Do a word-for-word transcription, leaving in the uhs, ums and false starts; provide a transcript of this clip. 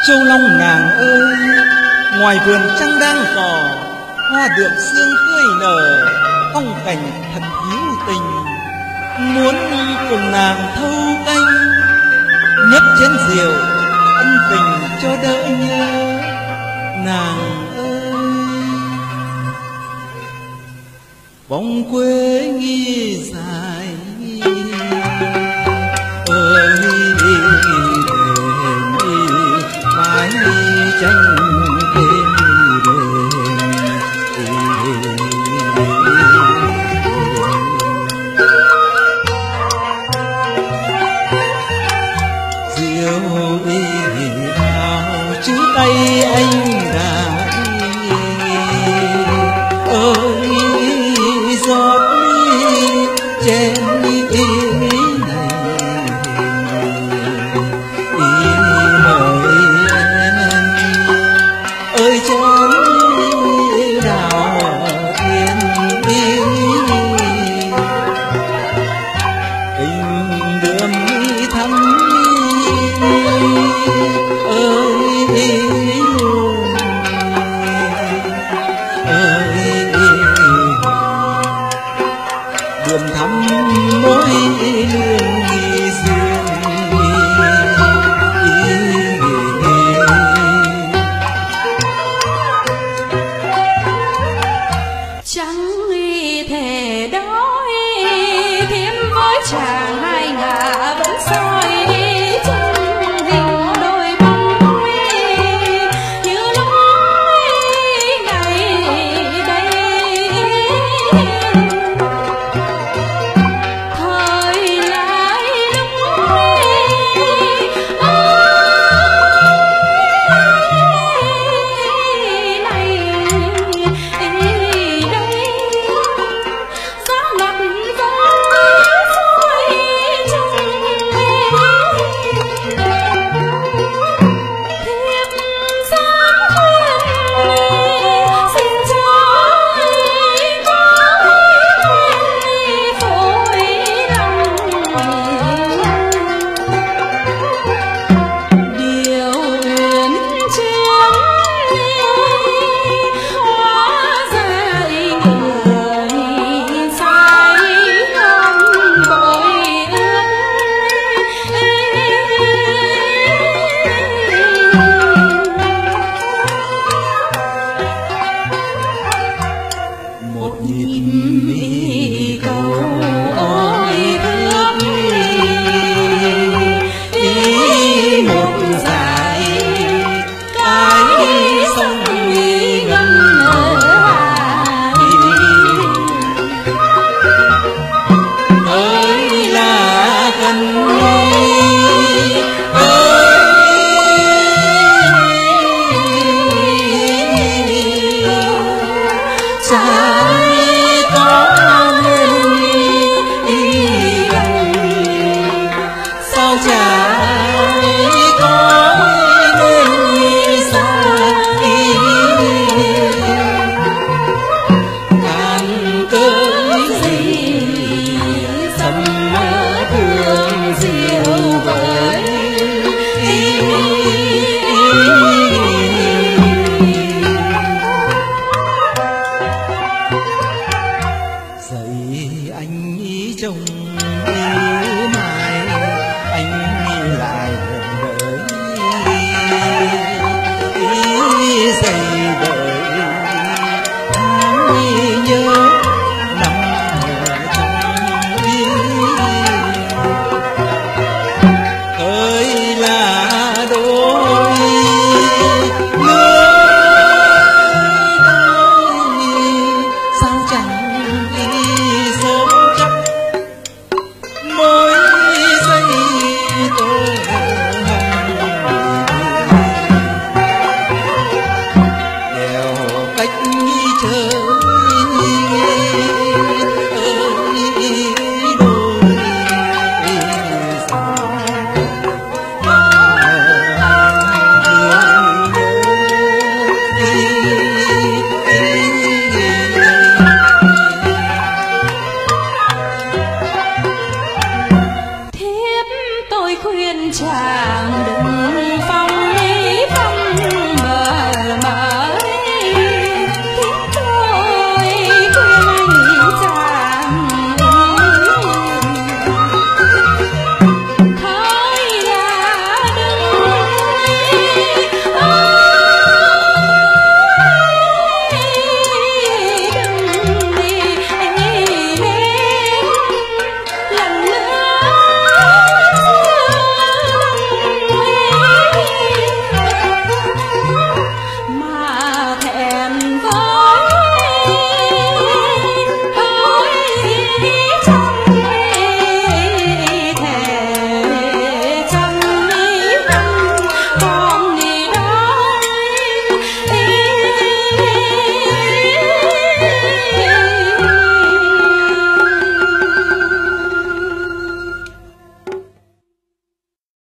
Châu Long nàng ơi, ngoài vườn trăng đang tỏ, hoa đượm sương tươi nở, phong cảnh thật hiếu tình. Muốn cùng nàng thâu canh, nhấp chén rượu ân tình cho đỡ nhớ nàng ơi. Vòng quê nghi dài ơi, mái tranh thêm rượu đào chữ tay anh đã ơi, giọt chén đường thắm mối lương nghi duyên. Chẳng thể đói thêm với chàng hai ngả vẫn soi trong hình đôi bóng như lúc ngày đây. Thời lại lúc chồng mai anh lại đợi dày đợi tháng nhớ nằm ở trong yên ơi là đôi người sao chẳng đi sớm chắc mỗi giây tôi đèo cách trời khuyên chàng